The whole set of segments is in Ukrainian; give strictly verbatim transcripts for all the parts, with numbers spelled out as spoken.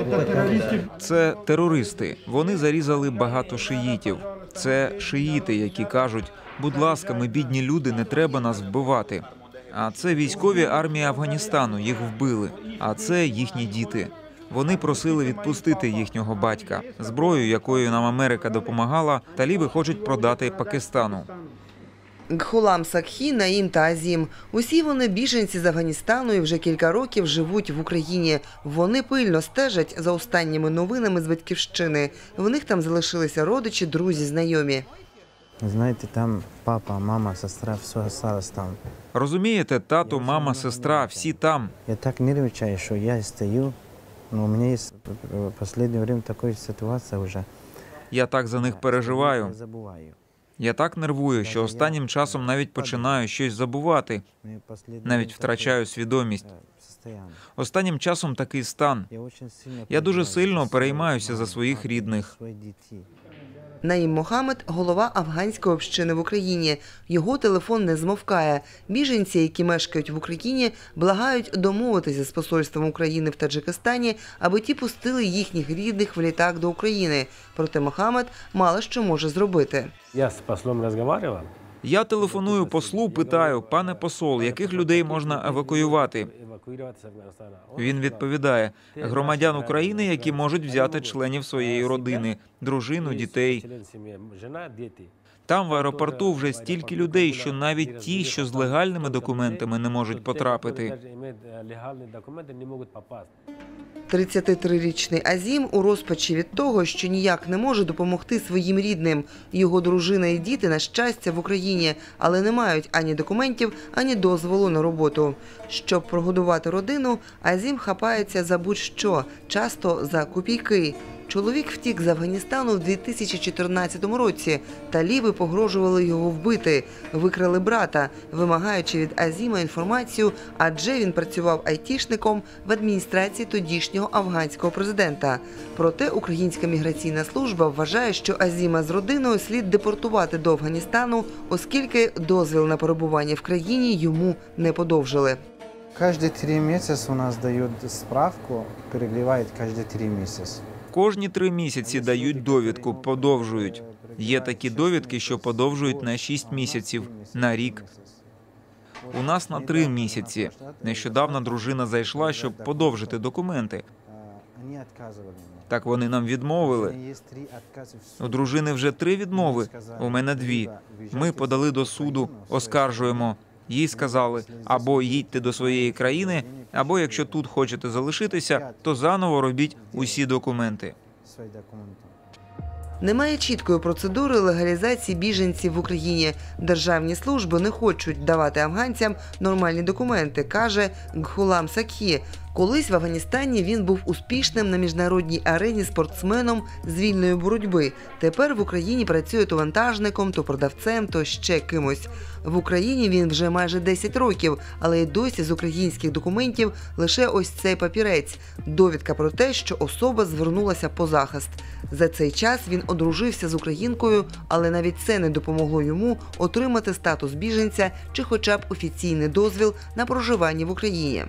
Це терористи. Вони зарізали багато шиїтів. Це шиїти, які кажуть, будь ласка, ми бідні люди, не треба нас вбивати. А це військові армії Афганістану, їх вбили. А це їхні діти. Вони просили відпустити їхнього батька. Зброю, якою нам Америка допомагала, таліби хочуть продати Пакистану. Гхулам Сакхі, Наїм та Азім. Усі вони біженці з Афганістану і вже кілька років живуть в Україні. Вони пильно стежать за останніми новинами з батьківщини. В них там залишилися родичі, друзі, знайомі. Знаєте, там папа, мама, сестра, все осталось там. Розумієте, тато, мама, сестра, всі там. Я так нервничаю, що я стою. Ну, у мене є в останнє время така ситуація вже. Я так за них переживаю. Я забуваю. Я так нервую, що останнім часом навіть починаю щось забувати. Навіть втрачаю свідомість. Останнім часом такий стан. Я дуже сильно переймаюся за своїх рідних. Наїм Мохамед – голова афганської общини в Україні. Його телефон не змовкає. Біженці, які мешкають в Україні, благають домовитися з посольством України в Таджикистані, аби ті пустили їхніх рідних в літак до України. Проте Мохамед мало що може зробити. Я з послом розмовляв. Я телефоную послу, питаю, пане посол, яких людей можна евакуювати? Він відповідає, громадян України, які можуть взяти членів своєї родини, дружину, дітей. Там в аеропорту вже стільки людей, що навіть ті, що з легальними документами не можуть потрапити. тридцятитрирічний Азім у розпачі від того, що ніяк не може допомогти своїм рідним. Його дружина і діти, на щастя, в Україні, але не мають ані документів, ані дозволу на роботу. Щоб прогодувати родину, Азім хапається за будь-що, часто за копійки. Чоловік втік з Афганістану в дві тисячі чотирнадцятому році. Таліби погрожували його вбити, викрали брата, вимагаючи від Азіма інформацію, адже він працював айтішником в адміністрації тодішнього афганського президента. Проте українська міграційна служба вважає, що Азіма з родиною слід депортувати до Афганістану, оскільки дозвіл на перебування в країні йому не подовжили. Кожні три місяці у нас дають справку, перегрівають кожні три місяці. Кожні три місяці дають довідку, подовжують. Є такі довідки, що подовжують на шість місяців, на рік. У нас на три місяці. Нещодавно дружина зайшла, щоб подовжити документи. Так вони нам відмовили. У дружини вже три відмови, у мене дві. Ми подали до суду, оскаржуємо. Їй сказали, або їдьте до своєї країни, або якщо тут хочете залишитися, то заново робіть усі документи. Немає чіткої процедури легалізації біженців в Україні. Державні служби не хочуть давати афганцям нормальні документи, каже Гхулам Сакхі. Колись в Афганістані він був успішним на міжнародній арені спортсменом з вільної боротьби. Тепер в Україні працює то вантажником, то продавцем, то ще кимось. В Україні він вже майже десять років, але й досі з українських документів лише ось цей папірець – довідка про те, що особа звернулася по захист. За цей час він одружився з українкою, але навіть це не допомогло йому отримати статус біженця чи хоча б офіційний дозвіл на проживання в Україні.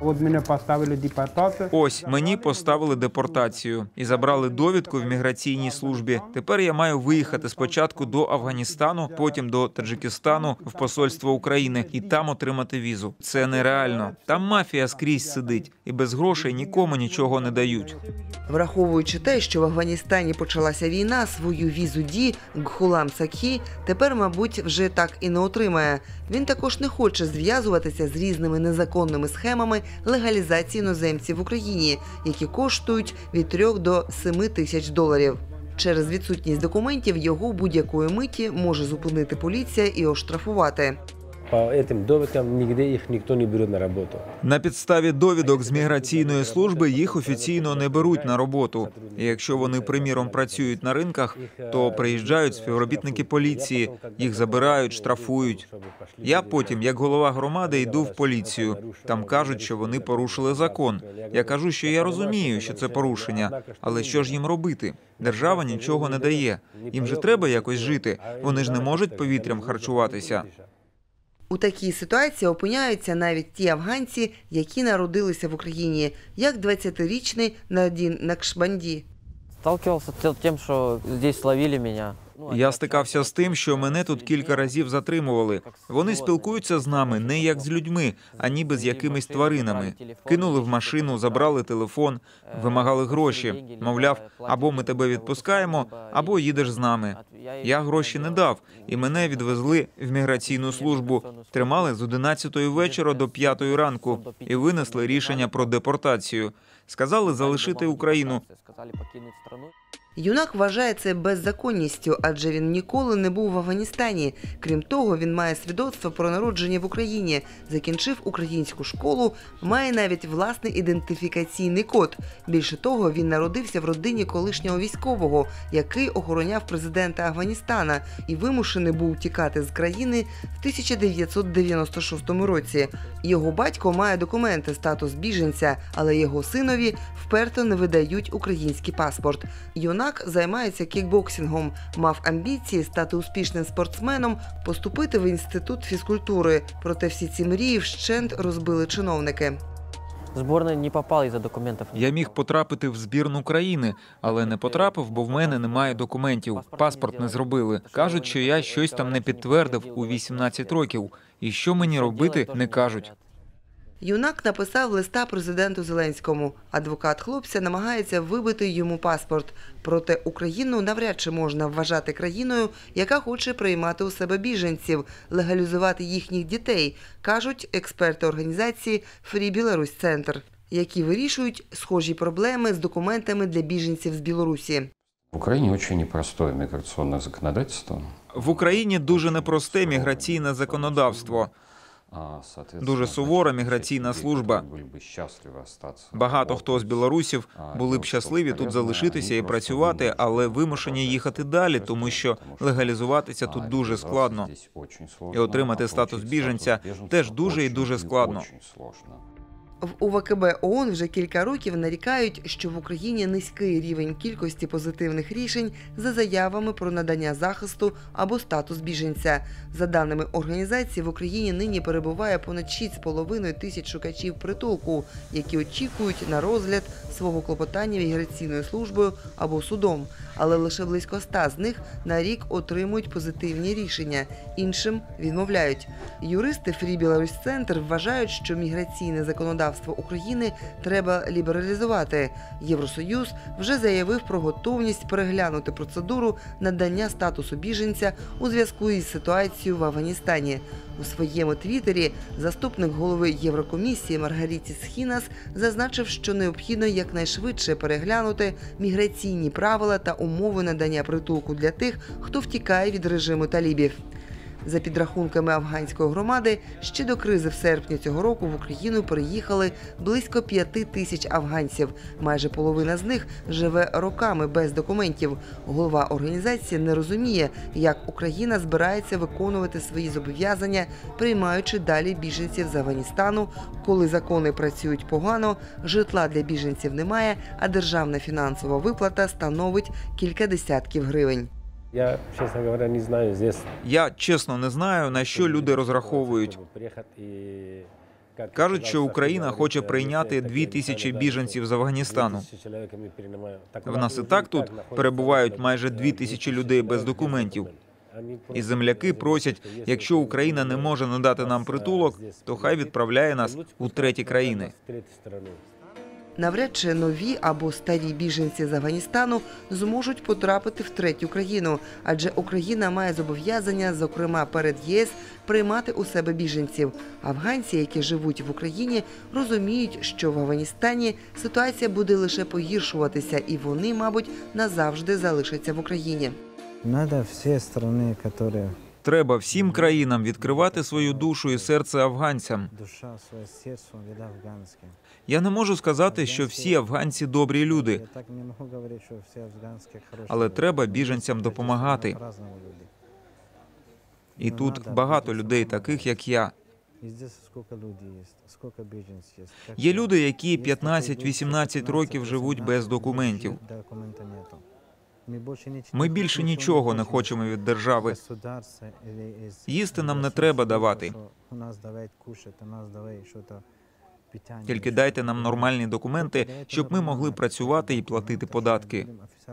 Ось, мені поставили депортацію і забрали довідку в міграційній службі. Тепер я маю виїхати спочатку до Афганістану, потім до Таджикистану, в посольство України і там отримати візу. Це нереально. Там мафія скрізь сидить і без грошей нікому нічого не дають. Враховуючи те, що в Афганістані почалася війна, свою візу Ді Гхулам Сакхі тепер, мабуть, вже так і не отримає. Він також не хоче зв'язуватися з різними незаконними схемами легалізації іноземців в Україні, які коштують від трьох до семи тисяч доларів. Через відсутність документів його будь-якої миті може зупинити поліція і оштрафувати. По цим довідкам ніде їх ніхто не бере на роботу. На підставі довідок з міграційної служби їх офіційно не беруть на роботу. І якщо вони, приміром, працюють на ринках, то приїжджають співробітники поліції, їх забирають, штрафують. Я потім, як голова громади, йду в поліцію. Там кажуть, що вони порушили закон. Я кажу, що я розумію, що це порушення, але що ж їм робити? Держава нічого не дає. Їм же треба якось жити. Вони ж не можуть повітрям харчуватися. У такій ситуації опиняються навіть ті афганці, які народилися в Україні, як двадцятирічний Надін Накшбанді. Сталкивался с тем, что здесь ловили меня. Я стикався з тим, що мене тут кілька разів затримували. Вони спілкуються з нами не як з людьми, а ніби з якимись тваринами. Кинули в машину, забрали телефон, вимагали гроші. Мовляв, або ми тебе відпускаємо, або їдеш з нами. Я гроші не дав, і мене відвезли в міграційну службу. Тримали з одинадцятої вечора до п'ятої ранку і винесли рішення про депортацію. Сказали залишити Україну. Юнак вважає це беззаконністю, адже він ніколи не був в Афганістані. Крім того, він має свідоцтво про народження в Україні, закінчив українську школу, має навіть власний ідентифікаційний код. Більше того, він народився в родині колишнього військового, який охороняв президента Афганістана і вимушений був тікати з країни в тисяча дев'ятсот дев'яносто шостому році. Його батько має документи, статус біженця, але його синові вперто не видають український паспорт. Юнак займається кікбоксингом, мав амбіції стати успішним спортсменом, поступити в інститут фізкультури. Проте всі ці мрії вщент розбили чиновники. Зборна не попала із-за документів. Я міг потрапити в збірну країни, але не потрапив, бо в мене немає документів. Паспорт не зробили. Кажуть, що я щось там не підтвердив у вісімнадцять років. І що мені робити, не кажуть. Юнак написав листа президенту Зеленському. Адвокат хлопця намагається вибити йому паспорт. Проте Україну навряд чи можна вважати країною, яка хоче приймати у себе біженців, легалізувати їхніх дітей, кажуть експерти організації Free Belarus Center, які вирішують схожі проблеми з документами для біженців з Білорусі. В Україні дуже непростое міграційне законодавство. В Україні дуже непросте міграційне законодавство. Дуже сувора міграційна служба. Багато хто з білорусів були б щасливі тут залишитися і працювати, але вимушені їхати далі, тому що легалізуватися тут дуже складно. І отримати статус біженця теж дуже і дуже складно. В У В К Б ООН вже кілька років нарікають, що в Україні низький рівень кількості позитивних рішень за заявами про надання захисту або статус біженця. За даними організації, в Україні нині перебуває понад шість з половиною тисяч шукачів притулку, які очікують на розгляд свого клопотання міграційною службою або судом. Але лише близько ста з них на рік отримують позитивні рішення, іншим відмовляють. Юристи Free Belarus Center вважають, що міграційне законодавство України треба лібералізувати. Євросоюз вже заявив про готовність переглянути процедуру надання статусу біженця у зв'язку із ситуацією в Афганістані. У своєму твіттері заступник голови Єврокомісії Маргарітіс Хінас зазначив, що необхідно якнайшвидше переглянути міграційні правила та умови надання притулку для тих, хто втікає від режиму талібів. За підрахунками афганської громади, ще до кризи в серпні цього року в Україну переїхали близько п'яти тисяч афганців. Майже половина з них живе роками без документів. Голова організації не розуміє, як Україна збирається виконувати свої зобов'язання, приймаючи далі біженців з Афганістану, коли закони працюють погано, житла для біженців немає, а державна фінансова виплата становить кілька десятків гривень. Я, чесно говоря, не знаю здесь. Я чесно не знаю, на що люди розраховують. Кажуть, що Україна хоче прийняти дві тисячі біженців з Афганістану. В нас і так тут перебувають майже дві тисячі людей без документів. І земляки просять, якщо Україна не може надати нам притулок, то хай відправляє нас у треті країни. Навряд чи нові або старі біженці з Афганістану зможуть потрапити в третю країну, адже Україна має зобов'язання, зокрема перед Є С, приймати у себе біженців. Афганці, які живуть в Україні, розуміють, що в Афганістані ситуація буде лише погіршуватися, і вони, мабуть, назавжди залишаться в Україні. Надо всі країни, які... Треба всім країнам відкривати свою душу і серце афганцям. Душа, своє серце від афганське. Я не можу сказати, що всі афганці добрі люди, але треба біженцям допомагати. І тут багато людей таких, як я. Є люди, які п'ятнадцять-вісімнадцять років живуть без документів. Ми більше нічого не хочемо від держави. Їсти нам не треба давати. Тільки дайте нам нормальні документи, щоб ми могли працювати і платити податки.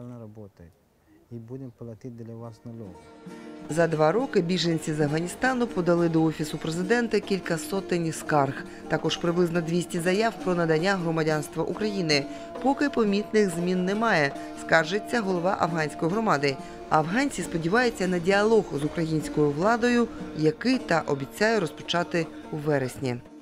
За два роки біженці з Афганістану подали до Офісу президента кілька сотень скарг. Також приблизно двісті заяв про надання громадянства України. Поки помітних змін немає, скаржиться голова афганської громади. Афганці сподіваються на діалог з українською владою, який та обіцяє розпочати у вересні.